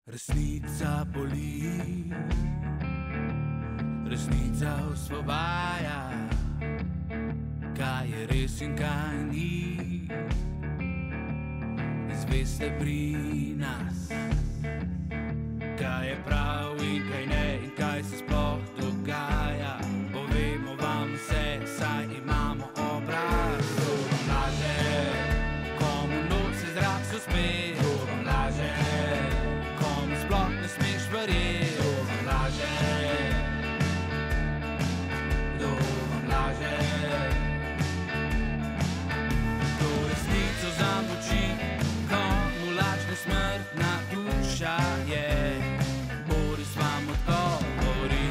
Resnica boli, resnica osvobaja, kaj je res in kaj ni. Izveste pri nas, kaj je prav in kaj ne in kaj se sploh dogaja. Povemo vam vse, saj imamo obraz. Kdo vam laže, komu noč se zrak sospe. Kdo vam laže, komu sploh ne smeš verjeti. Kdo vam laže, kdo vam laže. Kdo resnico zamolči, komu lažna smrtna duša je. Boris vam odgovori.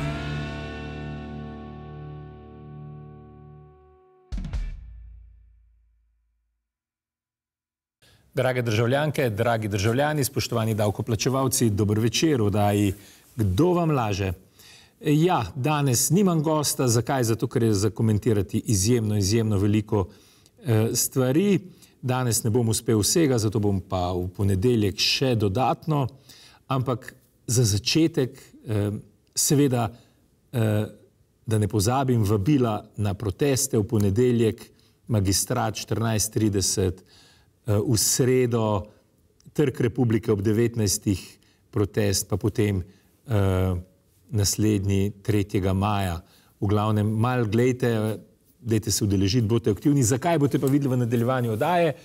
Drage državljanke, dragi državljani, spoštovani davkoplačevalci, dober večer v oddaji Kdo vam laže? Ja, danes nimam gosta, zakaj? Zato, ker je za komentirati izjemno veliko stvari. Danes ne bom uspel vsega, zato bom pa v ponedeljek še dodatno, ampak za začetek seveda, da ne pozabim, vabila na proteste v ponedeljek, Magistrat 14:30, v sredo Trg Republike ob 19. protest, pa potem naslednji 3. maja. V glavnem, malo gledajte, dajte se udeležiti, boste aktivni. Zakaj boste pa videli v nadaljevanju oddaje?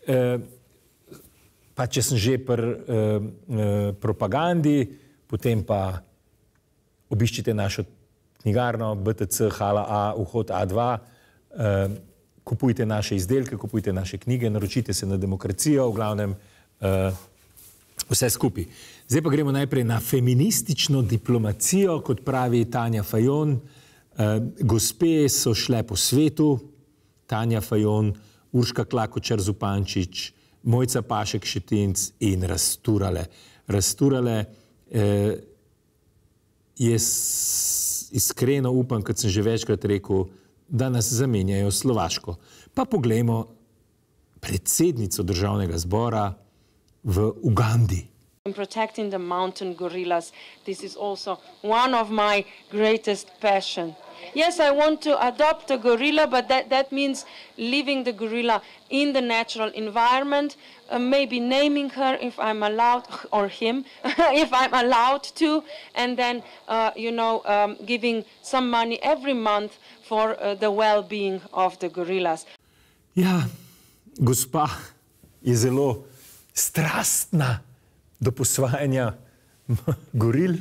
Pa če sem že pri propagandi, potem pa obiščite našo knjigarno BTC Hala A, vhod A2, kupujte naše izdelke, kupujte naše knjige, naročite se na Demokracijo, v glavnem vse skupaj. Zdaj pa gremo najprej na feministično diplomacijo, kot pravi Tanja Fajon. Gospe so šle po svetu, Tanja Fajon, Urška Klakočar Zupančič, Mojca Pašek Šetinc in rasturale. Rasturale, jaz iskreno upam, kot sem že večkrat rekel, da nas zamenjajo Slovaško. Pa poglejmo predsednico Državnega zbora v Ugandi. Protecting the mountain gorillas, this is also one of my greatest passion. Yes, I want to adopt a gorilla, but that means leaving the gorilla in the natural environment, maybe naming her if I'm allowed, or him, if I'm allowed to, and then, giving some money every month for the well-being of the gorillas. Ja, gospa je zelo strastna do posvajanja goril.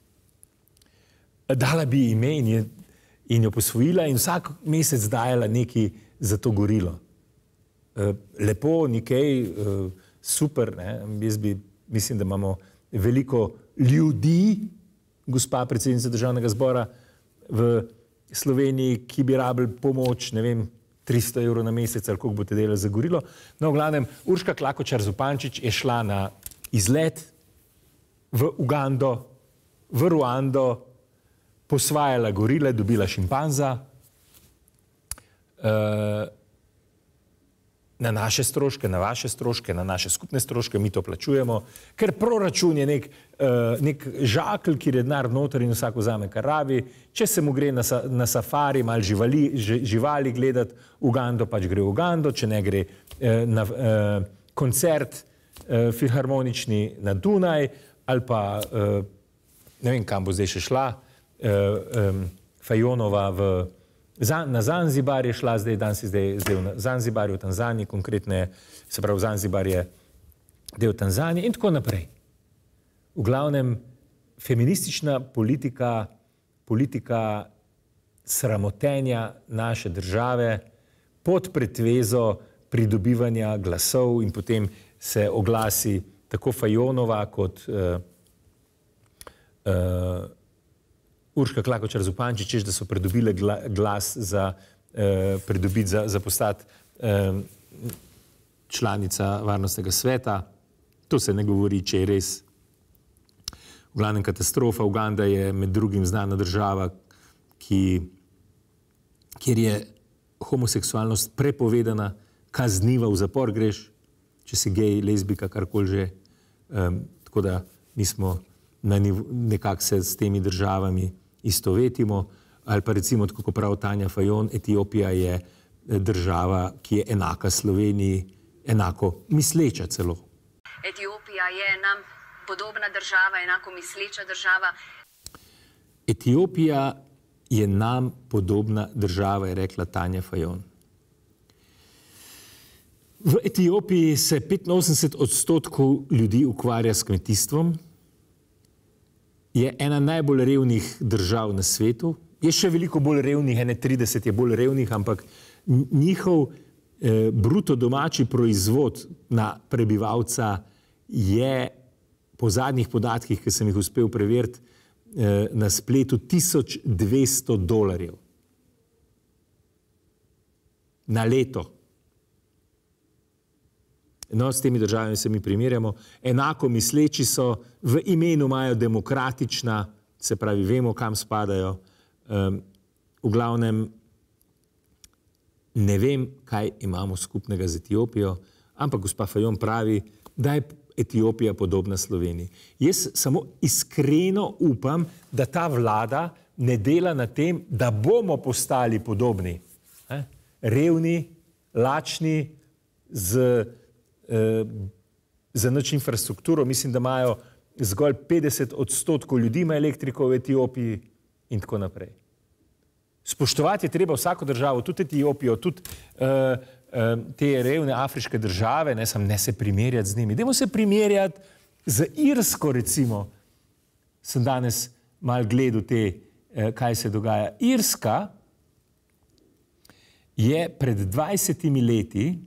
Dala bi ime in jo posvojila in vsak mesec dajala nekaj za to gorilo. Lepo, nekaj, super, ne? Mislim, da imamo veliko ljudi, gospa predsednica Državnega zbora v Sloveniji, ki bi rabili pomoč, ne vem, 300 evrov na mesec ali koliko boste delali za gorilo. No, v glavnem, Urška Klakočar Zupančič je šla na izlet v Ugando, v Ruando, posvajala gorile, dobila šimpanza, na naše stroške, na vaše stroške, na naše skupne stroške, mi to plačujemo, ker proračun je nek žakelj, kjer je denar noter in vsak vzame, kar rabi. Če se mu gre na safari, malo živali gledati, Ugando pač gre v Ugando, če ne gre na koncert filharmonični na Dunaj, ali pa ne vem, kam bo zdaj še šla, Fajonova na Zanzibar je šla, danes je zdaj v Zanzibarju, v Tanzaniji, konkretne, se pravi, Zanzibar je del Tanzanije in tako naprej. V glavnem, feministična politika sramotenja naše države pod pretvezo pridobivanja glasov in potem se oglasi tako Fajonova kot Urška Klakočar Zupančič, češ, da so pridobile glas za postati članica Varnostnega sveta. To se ne govori, če je res. V glavnem katastrofa. Uganda je med drugim znana država, kjer je homoseksualnost prepovedana, kazniva, v zapor greš, če si gej, lezbika, karkoli že. Tako da mi smo nekako se s temi državami istovetimo, ali pa recimo, tako kot pravi Tanja Fajon, Etiopija je država, ki je enaka Sloveniji, enako misleča celo. Etiopija je nam podobna država, enako misleča država. Etiopija je nam podobna država, je rekla Tanja Fajon. V Etiopiji se 85% ljudi ukvarja s kmetijstvom, je ena najbolj revnih držav na svetu, je še veliko bolj revnih, 30 je bolj revnih, ampak njihov bruto domači proizvod na prebivalca je po zadnjih podatkih, ki sem jih uspel preveriti na spletu, $1200 na leto. No, s temi državami se mi primerjamo. Enako misleči so, v imenu imajo demokratična, se pravi, vemo, kam spadajo. V glavnem, ne vem, kaj imamo skupnega z Etiopijo, ampak gospa Fajon pravi, da je Etiopija podobna Sloveniji. Jaz samo iskreno upam, da ta vlada ne dela na tem, da bomo postali podobni. Revni, lačni, za nič infrastrukturo. Mislim, da imajo zgolj 50% ljudi ima elektriko v Etiopiji in tako naprej. Spoštovati je treba vsako državo, tudi Etiopijo, tudi te revne afriške države, ne se primerjati z njimi. Dajmo se primerjati z Irsko, recimo. Sem danes malo gledal kaj se dogaja. Irska je pred 20 leti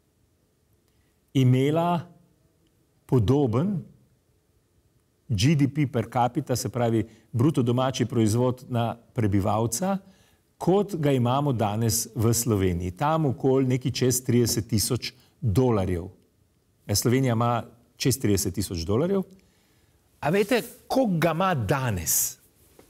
imela podoben GDP per capita, se pravi bruto domači proizvod na prebivalca, kot ga imamo danes v Sloveniji. Tam okoli nekaj čez $30,000. Slovenija ima čez $30,000. A veste, koliko ga ima danes?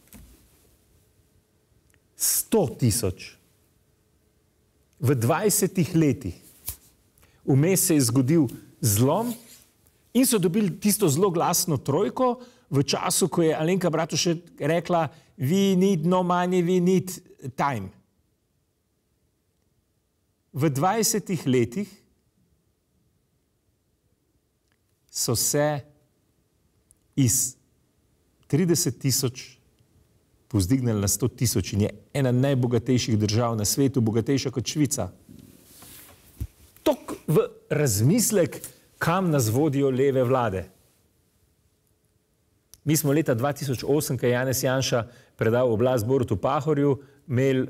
100,000. V 20 letih. Vmes se je zgodil zlom in so dobili tisto zelo glasno trojko v času, ko je Alenka Bratušek rekla, we need no money, we need time. V 20 letih so se iz 30,000 povzdignili na 100,000 in je ena najbogatejših držav na svetu, bogatejša kot Švica. Tok v razmislek, kam nas vodijo leve vlade. Mi smo leta 2008, ko je Janez Janša predal oblast Borutu Pahorju, imeli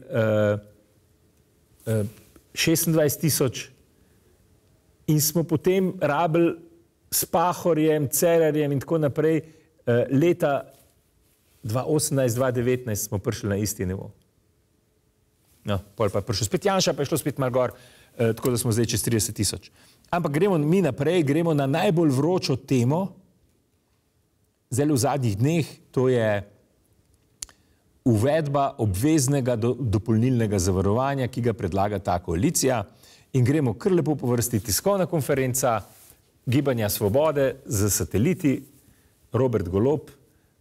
26,000 in smo potem rabili s Pahorjem, Cerarjem in tako naprej. Leta 2018-2019 smo prišli na isti nivo. No, pol pa je prišel spet Janša, pa je šlo spet malo gor, tako da smo zdaj čez 30,000. Ampak gremo mi naprej, gremo na najbolj vročo temo, zdaj v zadnjih dneh, to je uvedba obveznega dopolnilnega zavarovanja, ki ga predlaga ta koalicija, in gremo kar lepo po vrsti tiskovna konferenca Gibanja Svobode z sateliti, Robert Golob,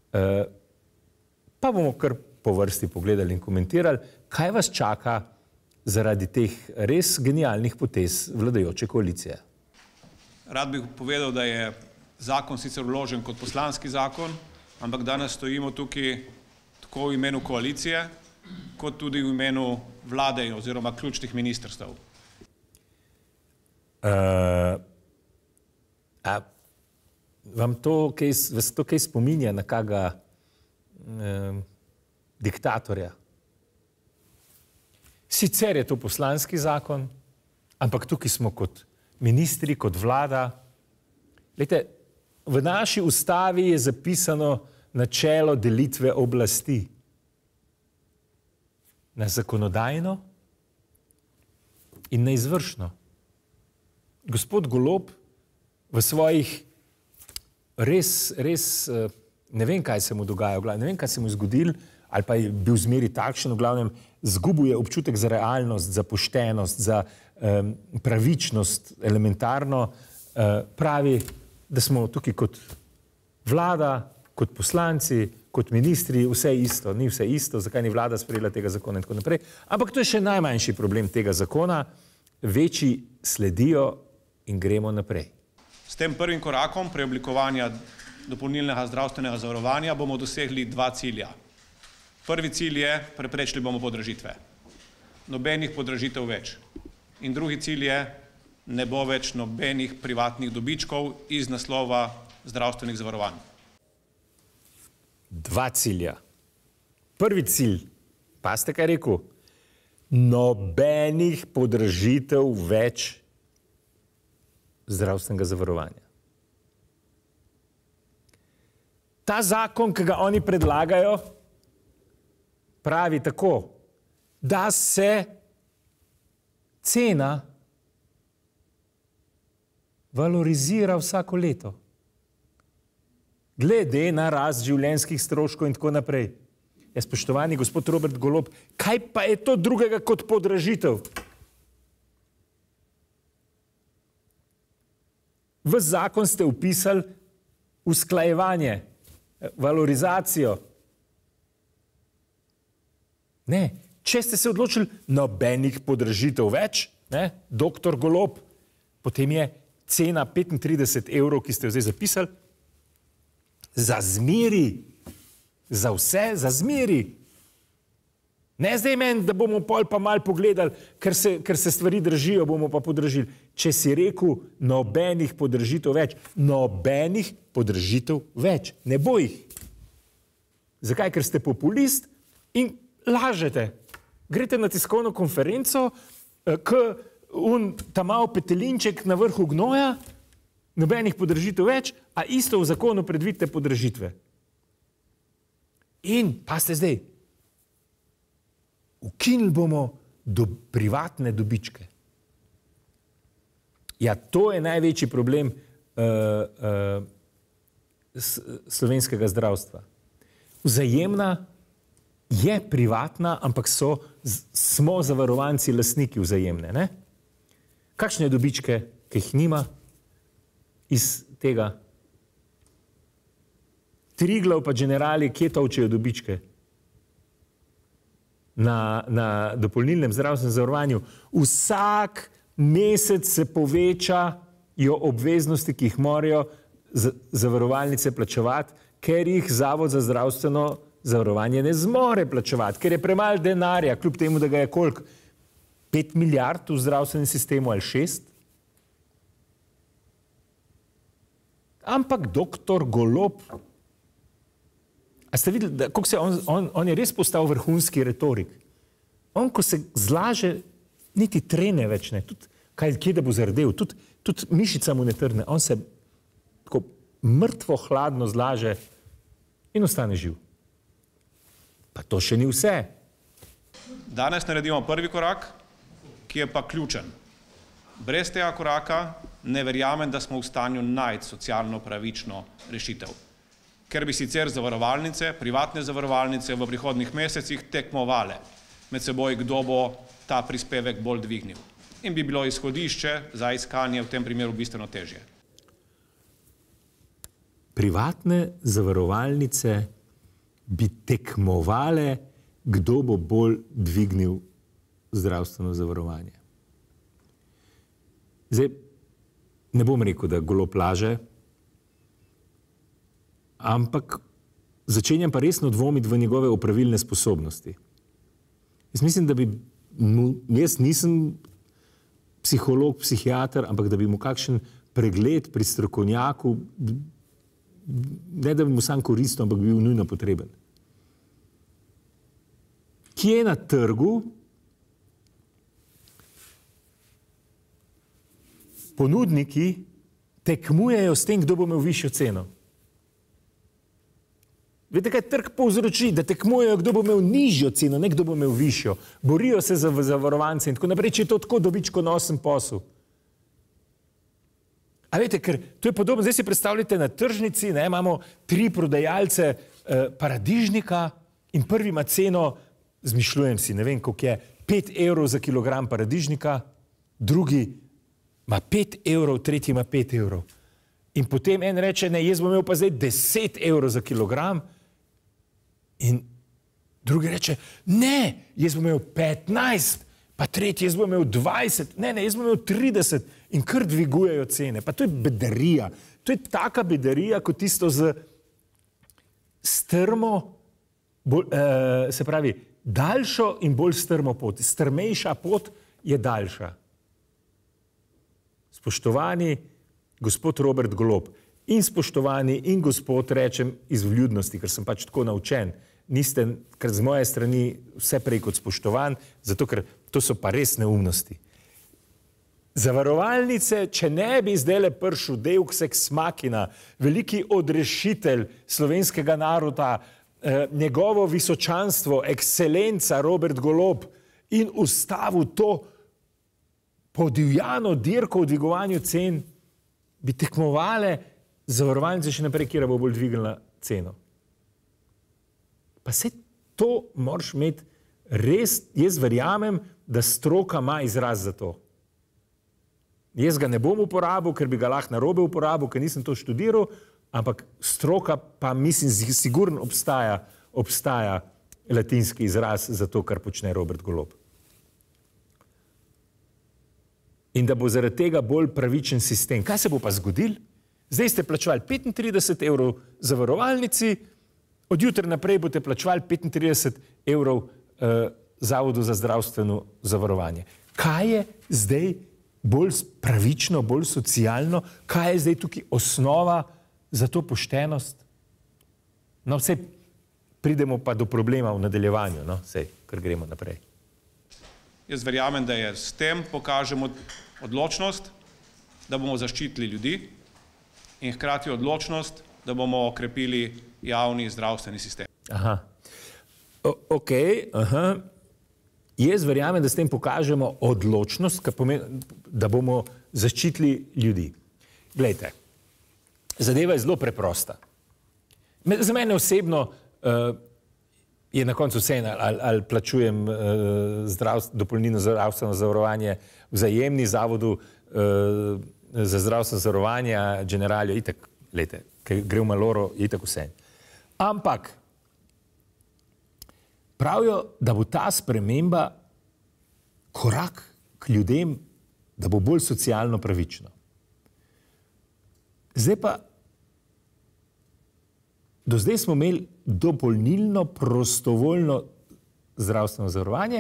pa bomo kar po vrsti pogledali in komentirali, kaj vas čaka zaradi teh res genialnih potez vladajoče koalicije. Rad bi povedal, da je zakon sicer vložen kot poslanski zakon, ampak danes stojimo tukaj tako v imenu koalicije, kot tudi v imenu vlade oziroma ključnih ministrstev. Vam to kaj spominja na kakega diktatorja? Sicer je to poslanski zakon, ampak tukaj smo kot ministri, kot vlada. Glejte, v naši ustavi je zapisano načelo delitve oblasti na zakonodajno in na izvršno. Gospod Golob v svojih res, ne vem, kaj se mu dogaja, ne vem, kaj se mu je zgodilo, ali pa je bil zmeri takšen, v glavnem zgubuje občutek za realnost, za poštenost, za pravičnost elementarno, pravi, da smo tukaj kot Vlada, kot poslanci, kot ministri, vse isto. Ni vse isto, zakaj ni vlada sprejela tega zakona in tako naprej. Ampak to je še najmanjši problem tega zakona. Večji sledijo in gremo naprej. S tem prvim korakom preoblikovanja dopolnilnega zdravstvenega zavarovanja bomo dosegli dva cilja. Prvi cilj je, preprečili bomo podražitve. Nobenih podražitev več. In drugi cilj je, ne bo več nobenih privatnih dobičkov iz naslova zdravstvenih zavarovanj. Dva cilja. Prvi cilj, pa ste kaj rekel, nobenih podražitev več zdravstvenega zavarovanja. Ta zakon, ki ga oni predlagajo, pravi tako, da se cena valorizira vsako leto. Glede na rast življenjskih stroškov in tako naprej. Ja, spoštovani gospod Robert Golob, kaj pa je to drugega kot podražitev? V zakon ste vpisali usklajevanje, valorizacijo. Ne, če ste se odločili nobenih podražitev več, ne, doktor Golob, potem je cena 35 evrov, ki ste jo zdaj zapisali, za zmeri, za vse, za zmeri. Ne zdaj meni, da bomo pol pa mal pogledali, ker se stvari držijo, bomo pa podražili. Če si rekel nobenih podražitev več, nobenih podražitev več, ne bo jih. Zakaj? Ker ste populist in lažete. Greste na tiskovno konferenco, ta mal petelinček na vrhu gnoja, nobenih podražitev več, a isto v zakonu predvidite podražitve. In, pa ste zdaj, ukinili bomo privatne dobičke. Ja, to je največji problem slovenskega zdravstva. Vzajemna je privatna, ampak smo zavarovanci lastniki Vzajemne. Ne? Kakšne dobičke, ki jih nima iz tega? Triglav pa Generali, kje tolčejo dobičke? Na dopolnilnem zdravstvenem zavarovanju. Vsak mesec se povečajo obveznosti, ki jih morajo zavarovalnice plačevati, ker jih Zavod za zdravstveno zavarovanje ne zmore plačevati, ker je premalo denarja, kljub temu, da ga je koliko? 5 milijard v zdravstvenem sistemu ali 6? Ampak doktor Golob, a ste videli, kako se on je res postal vrhunski retorik. On, ko se zlaže, niti trene več ne. Tudi, kje da bo zardel, tudi mišica mu ne trne. On se tako mrtvo hladno zlaže in ostane živ. Pa to še ni vse. Danes naredimo prvi korak, ki je pa ključen. Brez tega koraka ne verjamem, da smo v stanju najti socialno pravično rešitev. Ker bi sicer zavarovalnice, privatne zavarovalnice v prihodnjih mesecih tekmovale med seboj, kdo bo ta prispevek bolj dvignil. In bi bilo izhodišče za iskanje v tem primeru bistveno težje. Privatne zavarovalnice bi tekmovale, kdo bo bolj dvignil zdravstveno zavarovanje. Zdaj, ne bom rekel, da Golob laže, ampak začenjam pa resno dvomiti v njegove opravilne sposobnosti. Jaz mislim, da bi jaz nisem psiholog, psihiater, ampak da bi mu kakšen pregled pri strokovnjaku, ne da bi mu sam koristil, ampak bi bil nujno potreben. Kje na trgu ponudniki tekmujejo s tem, kdo bo imel višjo ceno? Veste, kaj trg povzroči? Da tekmujejo, kdo bo imel nižjo ceno, ne kdo bo imel višjo. Borijo se za zavarovance in tako naprej, če je to tako dobičkonosen posel. A veste, ker to je podobno, zdaj si predstavljate na tržnici, ne, imamo 3 prodajalce paradižnika in prvi ima ceno, zmišljujem si, ne vem, koliko je, 5 evrov za kilogram paradižnika, drugi ima 5 evrov, tretji ima 5 evrov. In potem en reče, ne, jaz bom imel pa zdaj 10 evrov za kilogram. In drugi reče, ne, jaz bom imel 15, pa tretji, jaz bom imel 20, ne, jaz bom imel 30 in kar dvigujejo cene. Pa to je bedarija. To je taka bedarija, kot tisto z strmo, se pravi, daljšo in bolj strmo pot. Strmejša pot je daljša. Spoštovani gospod Robert Golob in spoštovani in gospod, rečem iz vljudnosti, ker sem pač tako naučen, niste, ker z moje strani vse prej kot spoštovan, zato ker to so pa res neumnosti. Zavarovalnice, če ne bi zdajle prišel Deus ex machina, veliki odrešitelj slovenskega naroda, njegovo visočanstvo, ekscelenca Robert Golob in ustavil to podivjano dirko v dvigovanju cen, bi tekmovale zavarovalnice še naprej, kjer bo bolj dvignila ceno. Pa se to moraš imeti res, jaz verjamem, da stroka ima izraz za to. Jaz ga ne bom uporabil, ker bi ga lahko narobe uporabil, ker nisem to študiral, ampak stroka pa mislim, sigurno obstaja latinski izraz za to, kar počne Robert Golob. In da bo zaradi tega bolj pravičen sistem. Kaj se bo pa zgodil? Zdaj ste plačevali 35 evrov zavarovalnici, od jutra naprej boste plačevali 35 evrov Zavodu za zdravstveno zavarovanje. Kaj je zdaj bolj pravično, bolj socialno? Kaj je zdaj tukaj osnova za to poštenost? No, vse pridemo pa do problema v nadaljevanju, no, vse, ker gremo naprej. Jaz verjamem, da je s tem pokažemo odločnost, da bomo zaščitili ljudi in hkrati odločnost, da bomo okrepili javni zdravstveni sistem. Aha. Ok, aha. Jaz verjamem, da s tem pokažemo odločnost, da bomo zaščitili ljudi. Glejte, zadeva je zelo preprosta. Za mene osebno je na koncu vseeno, ali plačujem dopolnilno zdravstveno zavarovanje v Vzajemni, Zavodu za zdravstveno zavarovanje, Generalijo, itak, glejte, ker gre v maloro, itak vseeno. Ampak pravijo, da bo ta sprememba korak k ljudem, da bo bolj socialno pravično. Zdaj pa, do zdaj smo imeli dopolnilno prostovoljno zdravstveno zavarovanje,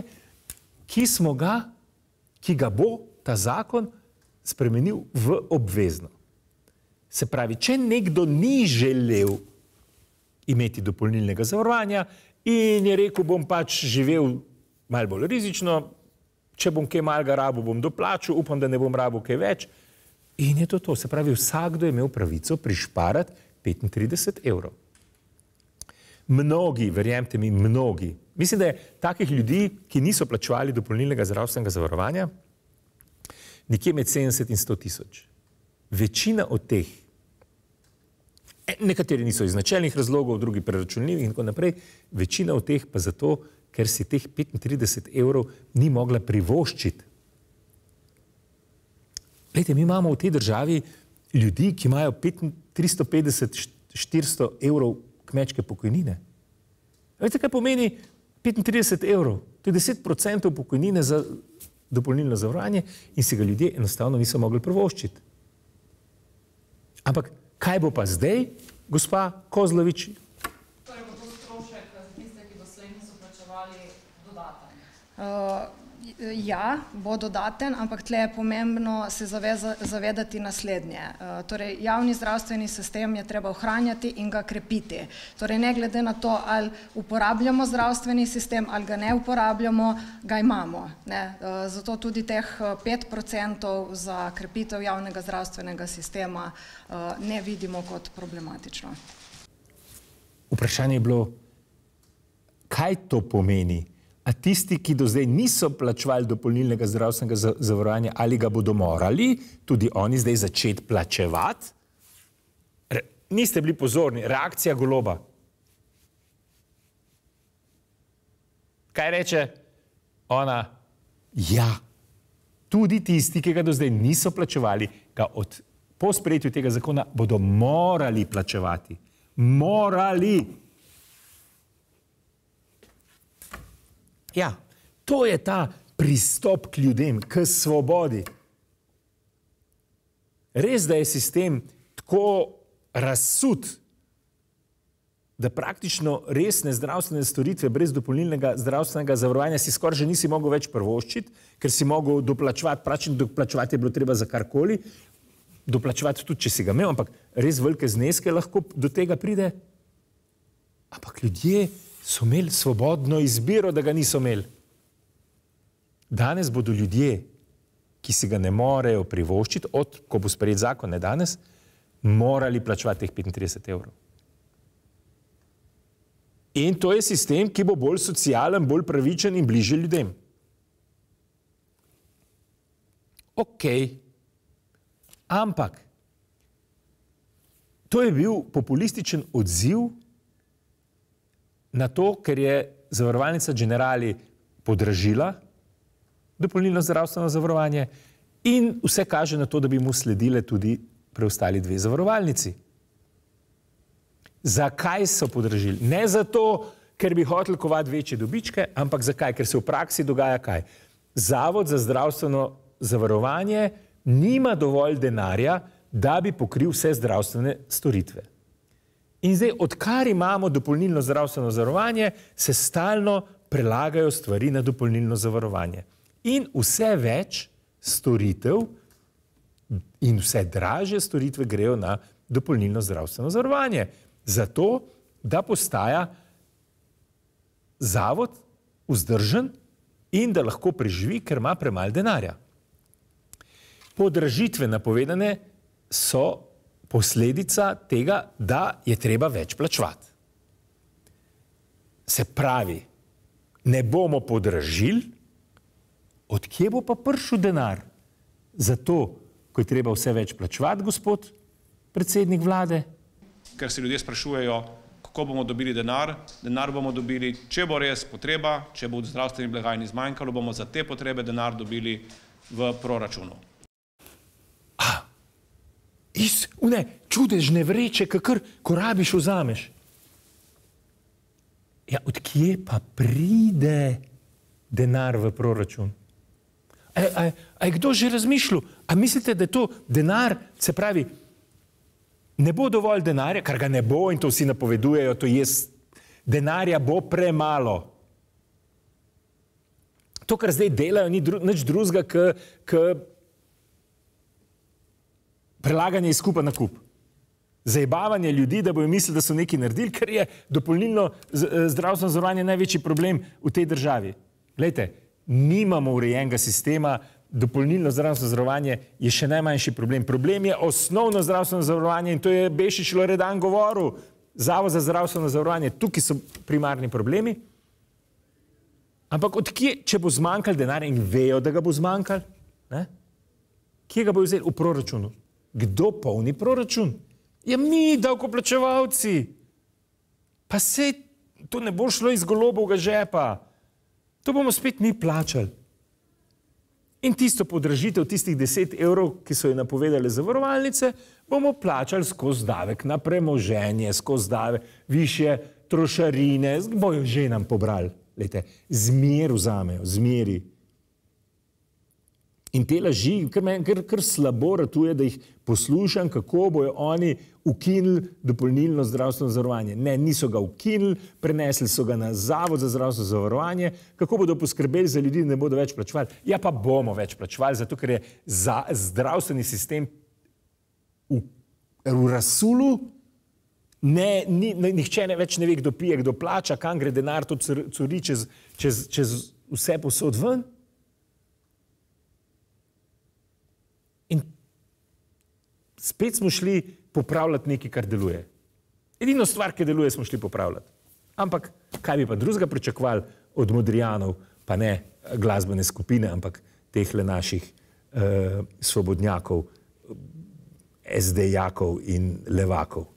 ki ga bo ta zakon spremenil v obvezno. Se pravi, če nekdo ni želel imeti dopolnilnega zavarovanja in je rekel, bom pač živel malo bolj rizično, če bom kaj malega rabil, bom doplačal, upam, da ne bom rabil kaj več. In je to. Se pravi, vsakdo je imel pravico prišparati 35 evrov. Mnogi, verjemite mi, mnogi. Mislim, da je takih ljudi, ki niso plačevali dopolnilnega zdravstvenega zavarovanja, nekje med 70 in 100 tisoč. Večina od teh, nekateri niso iz načelnih razlogov, drugi preračunljivih in tako naprej, večina od teh pa zato, ker si teh 35 evrov ni mogla privoščiti. Glejte, mi imamo v tej državi ljudi, ki imajo 350-400 evrov kmečke pokojnine. Veste, kaj pomeni 35 evrov? To je 10% pokojnine za dopolnilno zavarovanje in si ga ljudje enostavno niso mogli privoščiti. Ampak kaj bo pa zdaj, gospa Kozlovič? Torej bo to strošek za tiste, ki doslej niso plačevali dodaten? Ja, bo dodaten, ampak tle je pomembno se zavedati naslednje. Torej, javni zdravstveni sistem je treba ohranjati in ga krepiti. Torej, ne glede na to, ali uporabljamo zdravstveni sistem, ali ga ne uporabljamo, ga imamo. Zato tudi teh 5% za krepitev javnega zdravstvenega sistema ne vidimo kot problematično. Vprašanje je bilo, kaj to pomeni? A tisti, ki do zdaj niso plačevali dopolnilnega zdravstvenega zavarovanja, ali ga bodo morali tudi oni zdaj začeti plačevati? Niste bili pozorni. Reakcija Goloba. Kaj reče ona? Ja, tudi tisti, ki ga do zdaj niso plačevali, ga od po sprejetju tega zakona bodo morali plačevati. Morali. Ja, to je ta pristop k ljudem, k svobodi. Res, da je sistem tako razsut, da praktično resne zdravstvene storitve brez dopolnilnega zdravstvenega zavarovanja si skoraj že nisi mogel več prvoščiti, ker si mogel doplačevati, praktično doplačevati je bilo treba za karkoli, doplačevati tudi, če si ga imel, ampak res velike zneske lahko do tega pride. Ampak ljudje so imeli svobodno izbiro, da ga niso imeli. Danes bodo ljudje, ki si ga ne morejo privoščiti, ko bo sprejet zakon, ne danes, morali plačevati teh 35 evrov. In to je sistem, ki bo bolj socialen, bolj pravičen in bližje ljudem. Okej. Ampak to je bil populističen odziv na to, ker je zavarovalnica Generali podražila dopolnilno zdravstveno zavarovanje in vse kaže na to, da bi mu sledile tudi preostali dve zavarovalnici. Zakaj so podražili? Ne zato, ker bi hoteli kovati večje dobičke, ampak zakaj? Ker se v praksi dogaja kaj? Zavod za zdravstveno zavarovanje nima dovolj denarja, da bi pokril vse zdravstvene storitve. In zdaj, odkar imamo dopolnilno zdravstveno zavarovanje, se stalno prelagajo stvari na dopolnilno zavarovanje. In vse več storitev in vse dražje storitve grejo na dopolnilno zdravstveno zavarovanje. Zato, da postaja zavod vzdržen in da lahko preživi, ker ima premalo denarja. Podražitve napovedane so posledica tega, da je treba več plačevati. Se pravi, ne bomo podražili, od kje bo pa prišel denar? Zato, ko je treba vse več plačevati, gospod predsednik vlade? Ker se ljudje sprašujejo, kako bomo dobili denar. Denar bomo dobili, če bo res potreba, če bo v zdravstveni blagajni zmanjkalo, bomo za te potrebe denar dobili v proračunu. Iz one čudežne vreče, kakor, ko rabiš, vzameš. Ja, od kje pa pride denar v proračun? A je kdo že razmišljal? A mislite, da je to denar, se pravi, ne bo dovolj denarja, kar ga ne bo in to vsi napovedujejo, to je denarja bo premalo. To, kar zdaj delajo, ni nič drugega, k prelaganje iz kupa na kup. Zajebavanje ljudi, da bojo mislili, da so nekaj naredili, ker je dopolnilno zdravstveno zavarovanje največji problem v tej državi. Glejte, nimamo urejenega sistema, dopolnilno zdravstveno zavarovanje je še najmanjši problem. Problem je osnovno zdravstveno zavarovanje in to je Bešič Loredan govoril. Zavod za zdravstveno zavarovanje, tukaj so primarni problemi. Ampak odkje, če bo zmanjkal denar in vejo, da ga bo zmanjkal, kje ga bo vzeli? V proračunu. Kdo polni proračun? Ja, mi, davkoplačevalci. Pa sej, to ne bo šlo iz Golobovega žepa. To bomo spet mi plačali. In tisto podražitev, tistih 10 evrov, ki so jo napovedali zavarovalnice, bomo plačali skozi davek na premoženje, skozi davek, višje trošarine, bojo že nam pobrali. Lejte, zmer vzamejo, zmeri. In te laži, kar slabo ratuje, da jih poslušam, kako bojo oni ukinili dopolnilno zdravstveno zavarovanje. Ne, niso ga ukinili, prenesli so ga na Zavod za zdravstveno zavarovanje. Kako bodo poskrbeli za ljudi, da ne bodo več plačevali? Ja, pa bomo več plačevali, zato ker je zdravstveni sistem v razsulu. Nihče več ne ve, kdo pije, kdo plača, kam gre denar, to curi čez vse posod ven. In spet smo šli popravljati nekaj, kar deluje. Edino stvar, ki deluje, smo šli popravljati. Ampak kaj bi pa drugega pričakovali od Modrijanov, pa ne glasbene skupine, ampak tehle naših svobodnjakov, SD-jakov in levakov.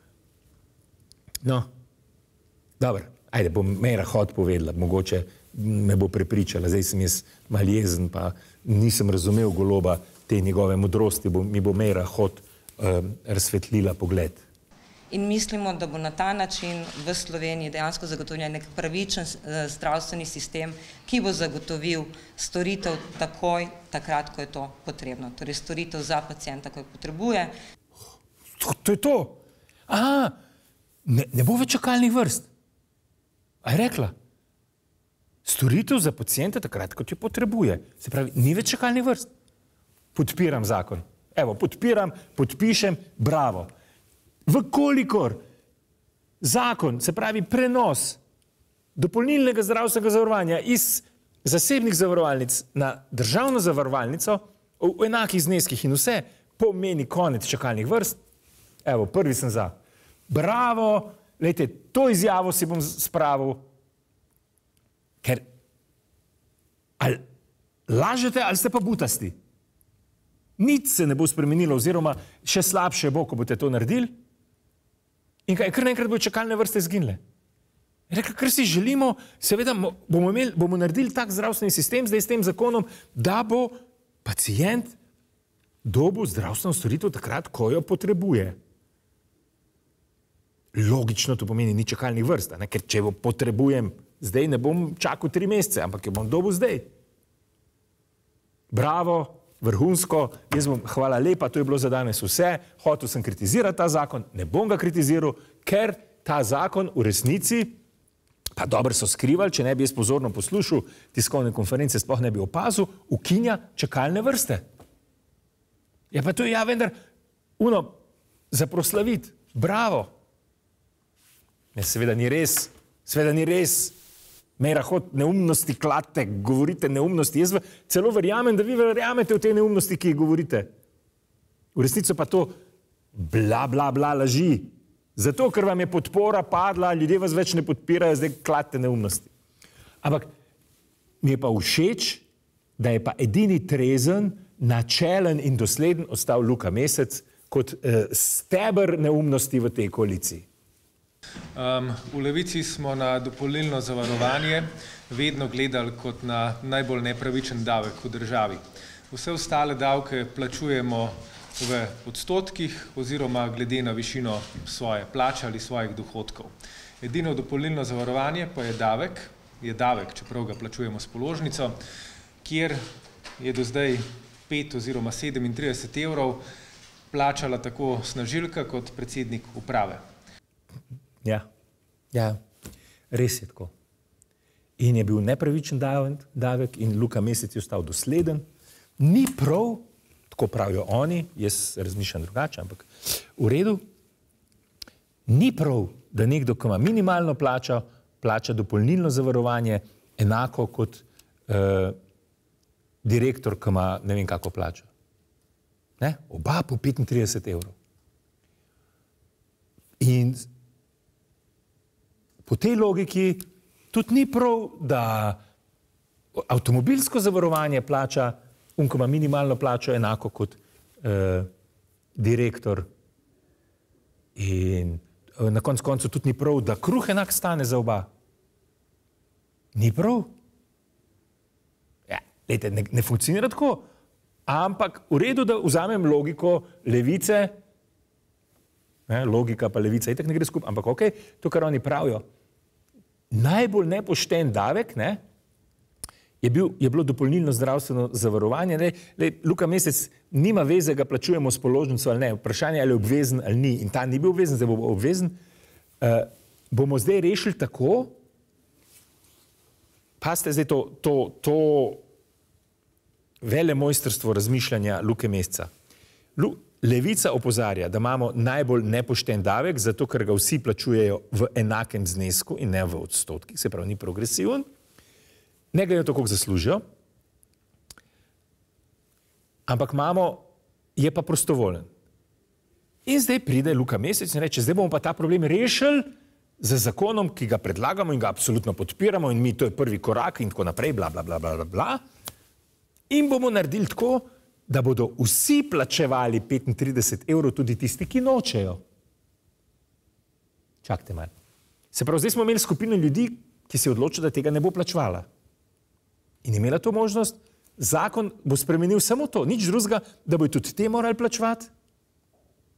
No, dobro, ajde, bom Meira Hot povedala, mogoče me bo prepričala, zdaj sem jaz malo jezen, pa nisem razumel Goloba, te njegove modrosti, mi bo Meira Hot razsvetlila pogled. In mislimo, da bo na ta način v Sloveniji dejansko zagotovljen nek pravičen zdravstveni sistem, ki bo zagotovil storitev takoj, takrat, ko je to potrebno. Torej storitev za pacienta, ko jo potrebuje. To je to. Aha, ne bo več čakalnih vrst. A je rekla? Storitev za pacienta takrat, ko jo potrebuje. Se pravi, ni več čakalnih vrst. Podpiram zakon. Evo, podpiram, podpišem, bravo. Vkolikor zakon, se pravi prenos dopolnilnega zdravstvenega zavarovanja iz zasebnih zavarovalnic na državno zavarovalnico v enakih zneskih in vse pomeni konec čakalnih vrst, evo, prvi sem za. Bravo, lejte, to izjavo si bom spravil, ker ali lažete ali ste pa butasti. Nič se ne bo spremenilo, oziroma še slabše bo, ko boste to naredili. In kar naenkrat bodo čakalne vrste izginile. Rekla, kar si želimo, seveda bomo naredili tak zdravstveni sistem zdaj s tem zakonom, da bo pacient dobil zdravstveno storitev takrat, ko jo potrebuje. Logično to pomeni ni čakalnih vrst, ker če jo potrebujem zdaj, ne bom čakal 3 mesece, ampak jo bom dobil zdaj. Bravo, vrhunsko, jaz bom, hvala lepa, to je bilo za danes vse, hotel sem kritizirati ta zakon, ne bom ga kritiziral, ker ta zakon v resnici, pa dobro so skrivali, če ne bi jaz pozorno poslušal tiskovne konference, sploh ne bi opazil, ukinja čakalne vrste. Ja, pa to je ja vendar, za proslaviti, bravo. Ne, seveda ni res, Mejra, hod neumnosti klate, govorite neumnosti. Jaz celo verjamem, da vi verjamete v te neumnosti, ki jih govorite. V resnici pa to bla, bla, bla laži. Zato, ker vam je podpora padla, ljudje vas več ne podpirajo, zdaj klate neumnosti. Ampak mi je pa všeč, da je pa edini trezen, načelen in dosleden ostal Luka Mesec kot steber neumnosti v tej koaliciji. V Levici smo na dopolnilno zavarovanje vedno gledali kot na najbolj nepravičen davek v državi. Vse ostale davke plačujemo v odstotkih oziroma glede na višino svoje plače ali svojih dohodkov. Edino dopolnilno zavarovanje pa je davek, čeprav ga plačujemo s položnico, kjer je do zdaj 5 oziroma 37 evrov plačala tako snažilka kot predsednik uprave. Ja, res je tako. In je bil nepravičen davek in Luka Mesec je ostal dosleden. Ni prav, tako pravijo oni, jaz razmišljam drugače, ampak v redu, ni prav, da nekdo, ki ima minimalno plačo, plača dopolnilno zavarovanje enako kot direktor, ki ima ne vem kako plačo. Ne? Oba po 35 evrov. In po tej logiki tudi ni prav, da avtomobilsko zavarovanje plača, ko ima minimalno plačo enako kot direktor. In na koncu tudi ni prav, da kruh enak stane za oba. Ni prav. Ja, lejte, ne funkcionira tako. Ampak v redu, da vzamem logiko Levice, logika pa Levica itak ne gre skupaj, ampak okej, to, kar oni pravijo. Najbolj nepošten davek je bilo dopolnilno zdravstveno zavarovanje. Luka Mesec nima veze, ga plačujemo s položnico ali ne. Vprašanje, ali je obvezen ali ni. In ta ni bil obvezen, zdaj bo obvezen. Bomo zdaj rešili tako, pazite zdaj to velemojstrstvo razmišljanja Luke Meseca. Levica opozarja, da imamo najbolj nepošten davek, zato ker ga vsi plačujejo v enakem znesku in ne v odstotkih, se pravi, ni progresiven, ne glede na to, koliko zaslužijo, ampak je pa prostovoljen. In zdaj pride Luka Mesec in reče, zdaj bomo pa ta problem rešili z zakonom, ki ga predlagamo in ga absolutno podpiramo in mi to je prvi korak in tako naprej, bla, bla, bla, bla, bla. In bomo naredili tako, da bodo vsi plačevali 35 evrov, tudi tisti, ki nočejo. Čakajte malo. Se pravi, zdaj smo imeli skupino ljudi, ki se odločijo, da tega ne bo plačevala. In imela to možnost, zakon bo spremenil samo to, nič drugega, da bojo tudi te morali plačevati.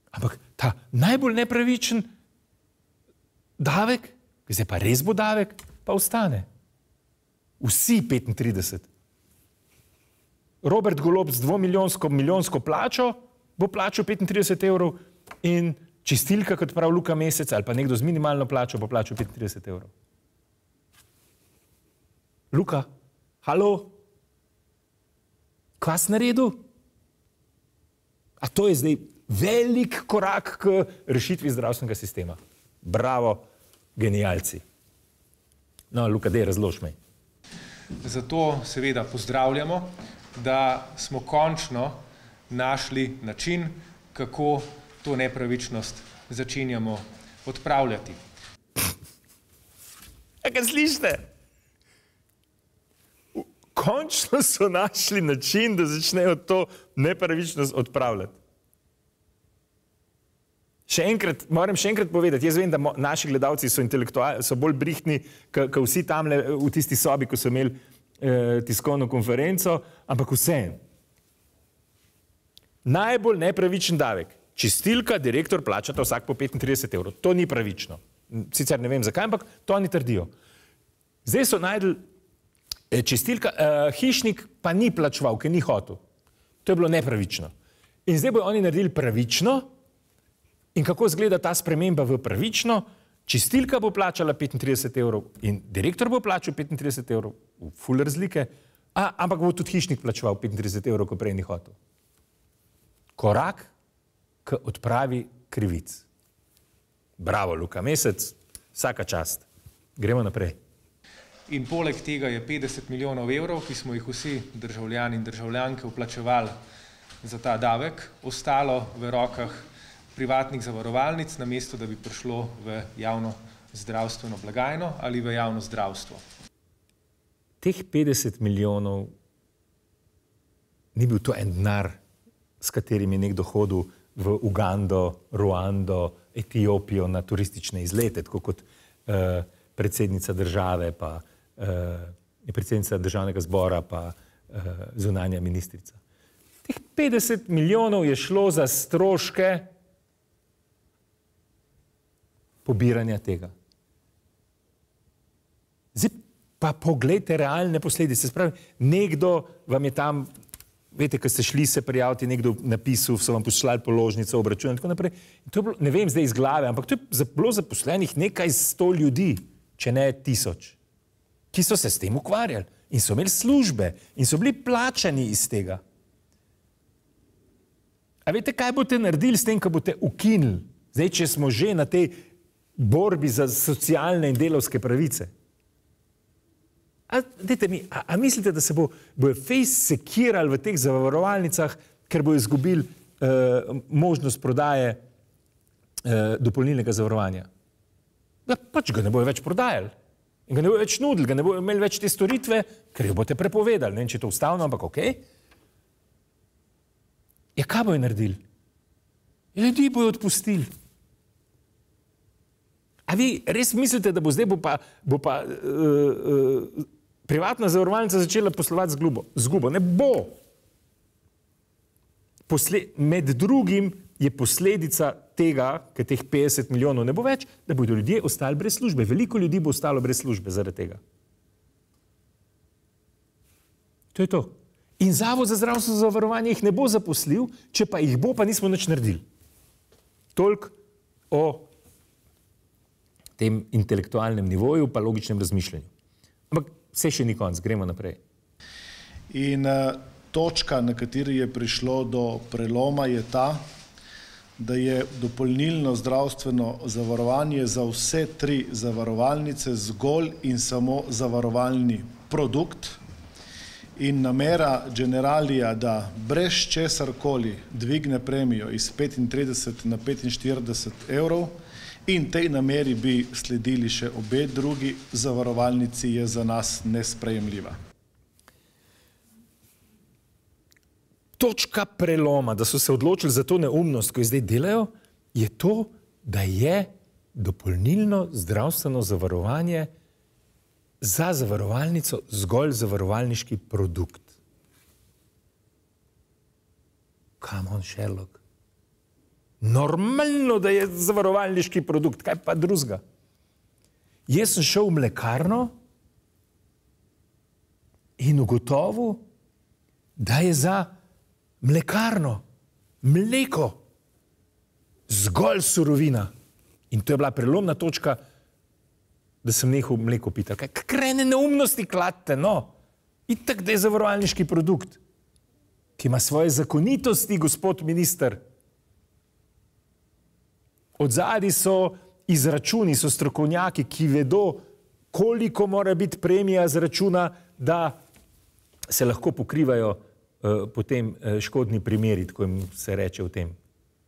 Ampak ta najbolj nepravičen davek, ki zdaj pa res bo davek, pa ostane. Vsi 35. Robert Golob z 2-milijonsko plačo bo plačal 35 evrov in čistilka, kot pravi Luka Mesec, ali pa nekdo z minimalno plačo bo plačal 35 evrov. Luka, halo? Kaj si naredil? A to je zdaj velik korak k rešitvi zdravstvenega sistema. Bravo, genialci. No, Luka, dej, razloži mi. Zato seveda pozdravljamo, da smo končno našli način, kako to nepravičnost začenjamo odpravljati. Kaj slišite? Končno so našli način, da začnejo to nepravičnost odpravljati. Moram še enkrat povedati, jaz vem, da naši gledalci so bolj brihtni, kot vsi tamle v tisti sobi, ko so imeli tiskovno konferenco, ampak vseeno. Najbolj nepravičen davek. Čistilka, direktor plačata vsak po 35 evrov. To ni pravično. Sicer ne vem zakaj, ampak to oni trdijo. Zdaj so najdel čistilka, hišnik pa ni plačeval, ker ni hotel. To je bilo nepravično. In zdaj bojo oni naredili pravično. In kako izgleda ta sprememba v pravično? Čistilka bo plačala 35 evrov in direktor bo plačal 35 evrov, ful razlike, ampak bo tudi hišnik plačeval 35 evrov, ko prej ni hotel. Korak k odpravi krivic. Bravo, Luka Mesec, vsaka čast. Gremo naprej. In poleg tega je 50 milijonov evrov, ki smo jih vsi državljani in državljanke vplačevali za ta davek, ostalo v rokah privatnih zavarovalnic, namesto da bi prišlo v javno zdravstveno blagajno ali v javno zdravstvo. Teh 50 milijonov ni bil to en denar, s katerim je nekdo hodil v Ugando, Ruando, Etiopijo na turistične izlete, tako kot predsednica države, pa predsednica državnega zbora, pa zunanja ministrica. Teh 50 milijonov je šlo za stroške pobiranja tega. Zdaj pa poglejte realne posledice. Spravi, nekdo vam je tam, veste, ko ste šli se prijaviti, nekdo napisal, so vam poslali položnico, obračun in tako naprej. In to je bilo, ne vem zdaj iz glave, ampak to je bilo zaposlenih nekaj 100 ljudi, če ne 1000, ki so se s tem ukvarjali in so imeli službe in so bili plačani iz tega. A veste, kaj boste naredili s tem, ko boste ukinili? Zdaj, če smo že na tej borbi za socialne in delavske pravice. A mislite, da se bojo fejs sekirali v teh zavarovalnicah, ker bojo izgubili možnost prodaje dopolnilnega zavarovanja? Ja, pač ga ne bojo več prodajali. In ga ne bojo več nudili, ga ne bojo imeli več te storitve, ker jo boste prepovedali. Ne vem, če je to ustavno, ampak okej. Ja, kaj bojo naredili? Ljudi bojo odpustili. A vi res mislite, da bo zdaj bo pa privatna zavarovalnica začela poslovati z gubo? Ne bo. Med drugim je posledica tega, ker teh 50 milijonov ne bo več, da bodo ljudje ostali brez službe. Veliko ljudi bo ostalo brez službe zaradi tega. To je to. In Zavod za zdravstveno zavarovanje jih ne bo zaposlil, če pa jih bo, pa nismo nič naredili. Toliko o tem intelektualnem nivoju, pa logičnem razmišljanju. Ampak vse še ni konc, gremo naprej. In točka, na kateri je prišlo do preloma, je ta, da je dopolnilno zdravstveno zavarovanje za vse 3 zavarovalnice zgolj in samo zavarovalni produkt in namera Generalija, da brez česarkoli dvigne premijo iz 35 na 45 evrov, in tej nameri bi sledili še obe drugi zavarovalnici, je za nas nesprejemljiva. Točka preloma, da so se odločili za to neumnost, ko jo zdaj delajo, je to, da je dopolnilno zdravstveno zavarovanje za zavarovalnico zgolj zavarovalniški produkt. Come on, Sherlock. Normalno, da je zavarovalniški produkt, kaj pa drugega. Jaz sem šel v mlekarno in ugotovil, da je za mlekarno mleko zgolj surovina. In to je bila prelomna točka, da sem nehal mleko piti. Kakšne neumnosti kladite, no? Itak, da je zavarovalniški produkt, ki ima svoje zakonitosti, gospod minister. Od zadaj so izračuni, so strokovnjaki, ki vedo, koliko mora biti premija z računa, da se lahko pokrivajo potem škodni primeri, tako jim se reče v tem.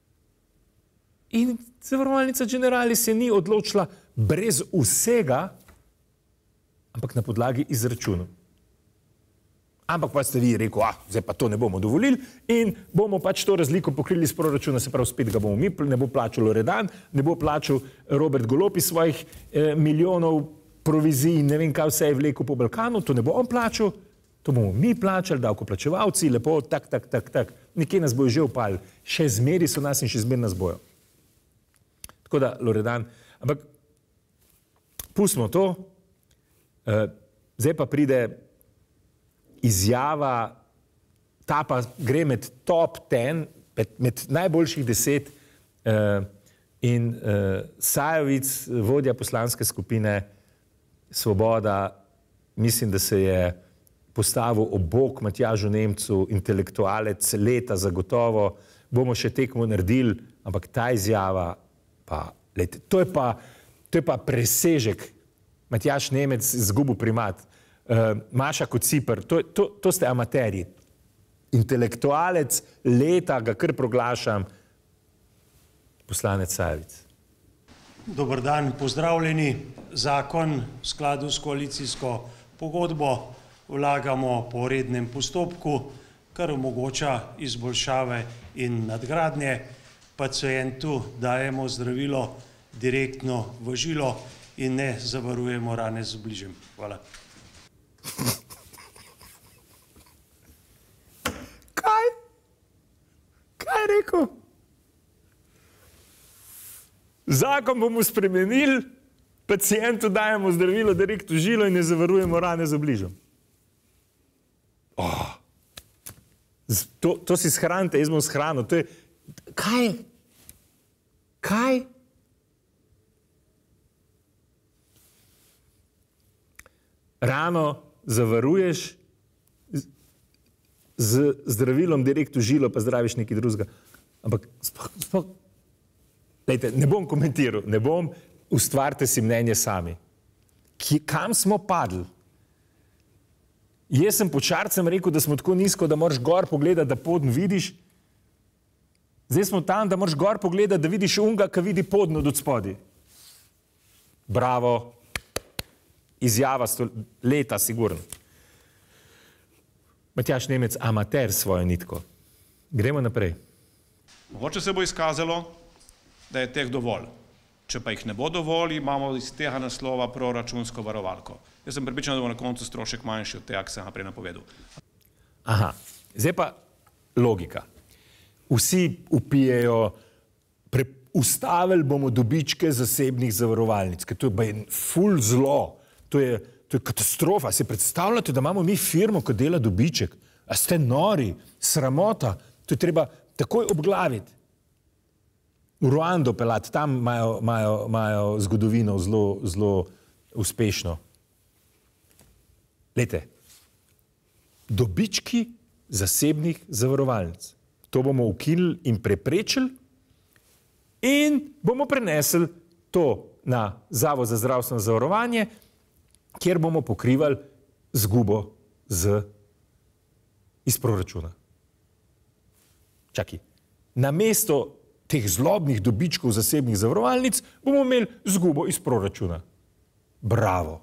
In zavarovalnica Generali se ni odločila brez vsega, ampak na podlagi izračunov. Ampak pa ste vi rekel, zdaj pa to ne bomo dovolili in bomo pač to razliko pokrili z proračuna, se pravi spet ga bomo mi, ne bo plačal Loredan, ne bo plačal Robert Golob iz svojih milijonov provizij in ne vem kaj vse je vlekel po Balkanu, to ne bo on plačal, to bomo mi plačali, davkoplačevalci, lepo, tak. Nekje nas bojo že upali, še zmeri so nas in še zmeri nas bojo. Tako da, Loredan, ampak pustimo to, zdaj pa pride izjava, ta pa gre med top 10, med najboljših 10 in Sajovic, vodja poslanske skupine Svoboda, mislim, da se je postavil ob bok Matjažu Nemcu, intelektualec leta zagotovo, bomo še tekmo naredili, ampak ta izjava, pa, lejte, to je pa presežek. Matjaž Nemec izgubil primat. Maša Kociper, to ste amaterji. Intelektualec leta, ga kar proglašam, poslanec Sajovic. Dober dan, pozdravljeni. Zakon v skladu s koalicijsko pogodbo vlagamo po rednem postopku, kar omogoča izboljšave in nadgradnje. Pacientu dajemo zdravilo direktno v žilo in ne zavarujemo rane z obližjem. Hvala. Kaj je rekel? Zakon bomo spremenili, pacientu dajemo zdravilo direkt v žilo in ne zavarujemo rane z obližjem. To si shranite, jaz bom shranil. Kaj? Rano zavaruješ z zdravilom direkt v žilo, pa zdraviš nekaj drugega. Ampak lejte, ne bom komentiral, ustvarite si mnenje sami. Kam smo padli? Jaz sem pod Šarcem rekel, da smo tako nizko, da moraš gor pogledati, da podn vidiš. Zdaj smo tam, da moraš gor pogledati, da vidiš unga, ki vidi podn od spodaj. Bravo. Izjava leta, sigurno. Matjaž Nemec, amater svojo nitko. Gremo naprej. Mogoče se bo izkazalo, da je teh dovolj. Če pa jih ne bo dovolj, imamo iz tega naslova proračunsko varovalko. Jaz sem prepričan, da bo na koncu strošek manjši od tega, ki sem ga prej napovedal. Aha, zdaj pa logika. Vsi vpijejo, ustavili bomo dobičke zasebnih zavarovalnic, ker to je ful zlo. To je katastrofa. Si predstavljate, da imamo mi firmo, ki dela dobiček? A ste nori? Sramota? To je treba takoj obglaviti. V Ruando pelati, tam imajo zgodovino zelo uspešno. Lejte, dobički zasebnih zavarovalnic. To bomo ukinili in preprečili in bomo prenesli to na Zavod za zdravstveno zavarovanje, kjer bomo pokrivali izgubo iz proračuna. Čakaj, namesto teh zlobnih dobičkov zasebnih zavarovalnic bomo imeli izgubo iz proračuna. Bravo.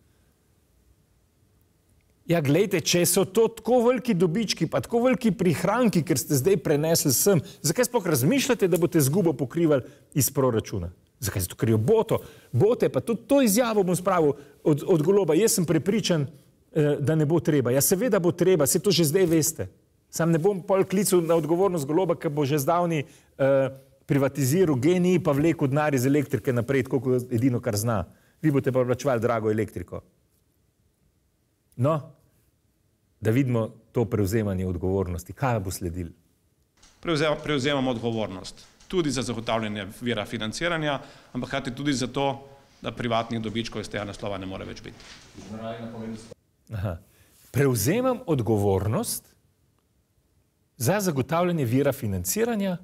Ja, glejte, če so to tako veliki dobički, pa tako veliki prihranki, ker ste zdaj prenesli sem, zakaj sploh razmišljate, da boste izgubo pokrivali iz proračuna? Zakaj se to krijo bote, pa to izjavo bom spravil od Goloba. Jaz sem prepričan, da ne bo treba. Ja, seveda bo treba, se to že zdaj veste. Sam ne bom pol klical na odgovornost Goloba, ker bo že zdavni privatiziral GEN-I pa vlekel denar iz elektrike naprej, tako kot edino, kar zna. Vi boste pa plačevali drago elektriko. No, da vidimo to prevzemanje odgovornosti. Kaj bo sledil? Prevzemamo odgovornost tudi za zagotavljanje vira financiranja, ampak hkrati tudi za to, da privatnih dobičkov iz tega naslova ne more več biti. Aha. Prevzemam odgovornost za zagotavljanje vira financiranja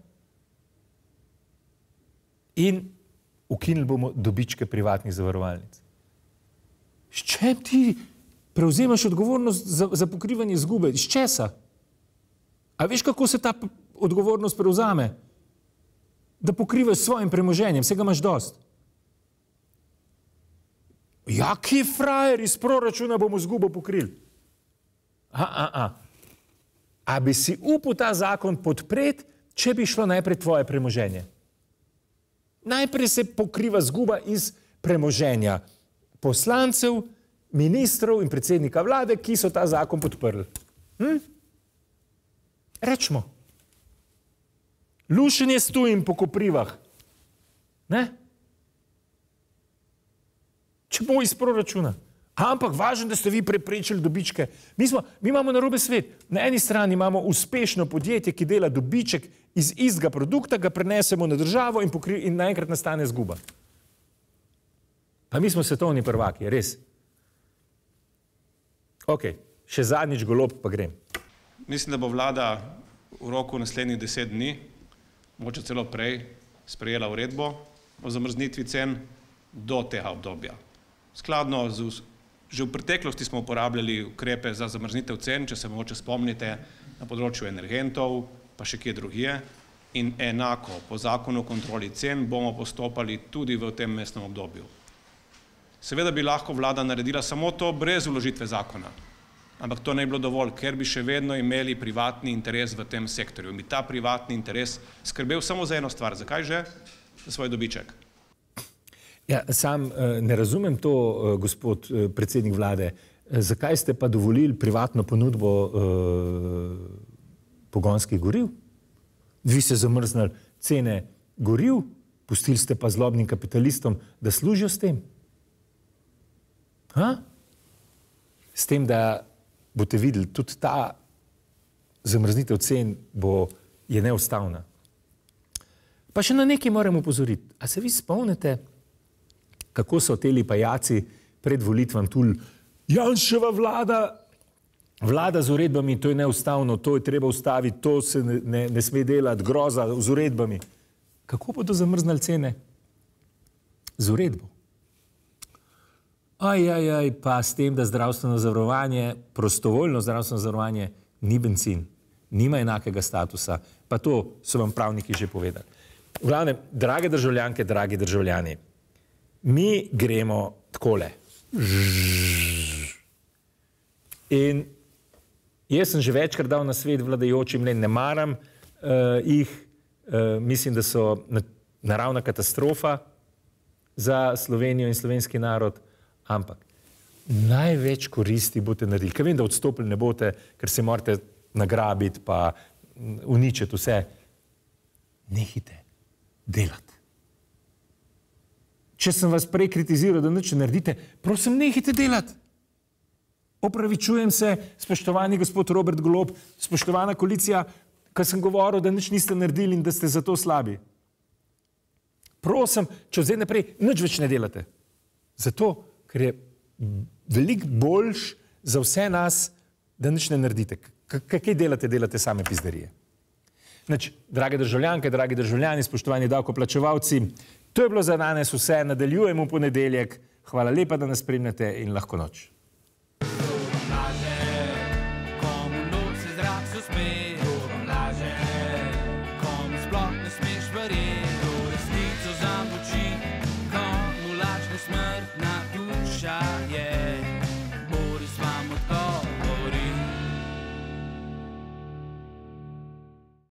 in ukinili bomo dobičke privatnih zavarovalnic. S čem ti prevzemaš odgovornost za pokrivanje izgube? Iz česa? A veš, kako se ta odgovornost prevzame? Da pokrivaš s svojim premoženjem, vsega imaš dost. Jaki frajer iz proračuna bomo izgubo pokrili? A bi si upal ta zakon podpreti, če bi šlo najprej tvoje premoženje? Najprej se pokriva izguba iz premoženja poslancev, ministrov in predsednika vlade, ki so ta zakon podprli. Rečemo. Lušenje stojim po koprivah. Ne? Če bo iz proračuna. Ampak važno, da ste vi preprečili dobičke. Mi imamo narobe svet. Na eni strani imamo uspešno podjetje, ki dela dobiček iz istega produkta, ga prenesemo na državo in naenkrat nastane izguba. Pa mi smo svetovni prvaki, res. Ok, še zadnjič Golob, pa grem. Mislim, da bo vlada v roku naslednjih 10 dni, mogoče celo prej, sprejela uredbo o zamrznitvi cen do tega obdobja. Skladno že v preteklosti smo uporabljali ukrepe za zamrznitev cen, če se mogoče spomnite, na področju energentov, pa še kje drugje. In enako po zakonu o kontroli cen bomo postopali tudi v tem vmesnem obdobju. Seveda bi lahko vlada naredila samo to brez vložitve zakona, ampak to ne bi bilo dovolj, ker bi še vedno imeli privatni interes v tem sektorju. In bi ta privatni interes skrbel samo za eno stvar. Zakaj že? Za svoj dobiček. Ja, sam ne razumem to, gospod predsednik vlade. Zakaj ste pa dovolili privatno ponudbo pogonskih goriv? Vi ste zamrznili cene goriv, pustili ste pa zlobnim kapitalistom, da služijo s tem. S tem, da boste videli, tudi ta zamrznitev cen je neustavna. Pa še na nekaj moram opozoriti. A se vi spomnite, kako so teli pajaci pred volitvam tuli, Janševa vlada z uredbami, to je neustavno, to je treba ustaviti, to se ne sme delati, groza z uredbami. Kako bodo zamrznili cene? Z uredbo. Pa s tem, da zdravstveno zavarovanje, prostovoljno zdravstveno zavarovanje ni bencin, nima enakega statusa, pa to so vam pravniki že povedali. V glavnem, drage državljanke, dragi državljani, mi gremo takole. In jaz sem že večkrat dal na svet vladajočim, ne maram jih, mislim, da so naravna katastrofa za Slovenijo in slovenski narod, ampak največ koristi boste naredili. Ker vem, da odstopili ne boste, ker se morate nagrabiti pa uničiti vse. Nehite delati. Če sem vas prej kritiziral, da nič ne naredite, prosim, nehite delati. Opravičujem se, spoštovani gospod Robert Golob, spoštovana koalicija, ko sem govoril, da nič niste naredili in da ste zato slabi. Prosim, če zdaj naprej nič več ne delate. Zato, ker je veliko boljš za vse nas, da nič ne naredite. Kaj delate? Delate same pizderije. Drage državljanke, dragi državljani, spoštovani davkoplačevalci, to je bilo za danes vse. Nadaljujemo v ponedeljek. Hvala lepa, da nas spremljate in lahko noč.